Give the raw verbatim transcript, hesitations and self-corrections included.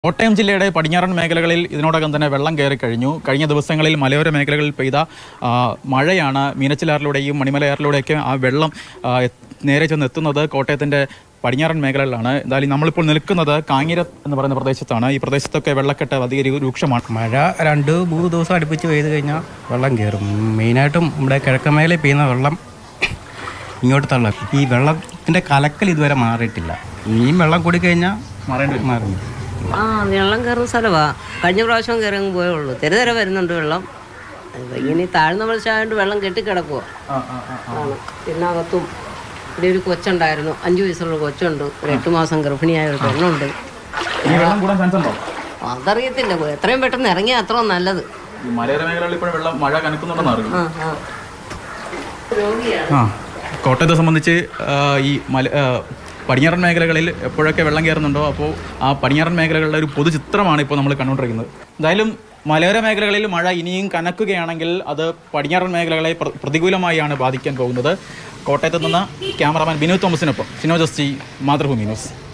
കോട്ടയം ജില്ലയുടെ പടിഞ്ഞാറൻ മേഖലകളിൽ ഇതിനോടകം തന്നെ വെള്ളം കയറി കഴിഞ്ഞു. കഴിഞ്ഞ ദിവസങ്ങളിൽ മലയോര മേഖലകളിൽ പെയ്ത മഴയാണ് മീനച്ചിലാറിലൂടെയും മണിമലയാറിലൂടെയൊക്കെ ആ വെള്ളം നേരെ ചെന്ന് എത്തുന്നത് കോട്ടയത്തിൻ്റെ പടിഞ്ഞാറൻ മേഖലകളിലാണ്. എന്തായാലും നമ്മളിപ്പോൾ നിൽക്കുന്നത് കാഞ്ഞിരം എന്ന് പറയുന്ന പ്രദേശത്താണ്. ഈ പ്രദേശത്തൊക്കെ വെള്ളക്കെട്ട് അധികം രൂക്ഷമാണ്. മഴ രണ്ട് മൂന്ന് ദിവസം അടുപ്പിച്ച് പെയ്ത് കഴിഞ്ഞാൽ വെള്ളം കയറും. മെയിനായിട്ടും നമ്മുടെ കിഴക്കൻ മേഖലയിൽ പെയ്യുന്ന വെള്ളം ഇങ്ങോട്ട് തള്ളും. ഈ വെള്ളത്തിൻ്റെ കലക്കൽ ഇതുവരെ മാറിയിട്ടില്ല. ഇനിയും വെള്ളം കൂടി കഴിഞ്ഞാൽ മാറേണ്ടി മാറുന്നു. ആ വെള്ളം കയറുന്ന സ്ഥലമാണ്. കഴിഞ്ഞ പ്രാവശ്യം കയറി അങ്ങ് പോയേ ഉള്ളൂ. തെരുതെര വരുന്നുണ്ട് വെള്ളം. ഇങ്ങനെ താഴ്ന്ന പ്രദേശമായതുകൊണ്ട് വെള്ളം കെട്ടിക്കിടക്കുക ആണ്. പിന്നെ അകത്തും ഇവിടെ ഒരു കൊച്ചുണ്ടായിരുന്നു, അഞ്ചു വയസ്സുള്ള കൊച്ചുണ്ട്, ഒരു എട്ട് മാസം ഗർഭിണിയായ ഒരു പെണ്ണുണ്ട്. അതറിയത്തില്ല, എത്രയും പെട്ടെന്ന് ഇറങ്ങിയാൽ അത്ര നല്ലത്. കോട്ടയത്തെ സംബന്ധിച്ച് ഈ മല പടിഞ്ഞാറൻ മേഖലകളിൽ എപ്പോഴൊക്കെ വെള്ളം കയറുന്നുണ്ടോ അപ്പോൾ ആ പടിഞ്ഞാറൻ മേഖലകളുടെ ഒരു പൊതുചിത്രമാണ് ഇപ്പോൾ നമ്മൾ കണ്ടുകൊണ്ടിരിക്കുന്നത്. എന്തായാലും മലയോര മേഖലകളിൽ മഴ ഇനിയും കനക്കുകയാണെങ്കിൽ അത് പടിഞ്ഞാറൻ മേഖലകളെ പ്രതികൂലമായാണ് ബാധിക്കാൻ പോകുന്നത്. കോട്ടയത്ത് നിന്ന് ക്യാമറാമാൻ ബിനു തോമസിനൊപ്പം ഷിനോ ജസ്റ്റി, മാതൃഭൂമി ന്യൂസ്.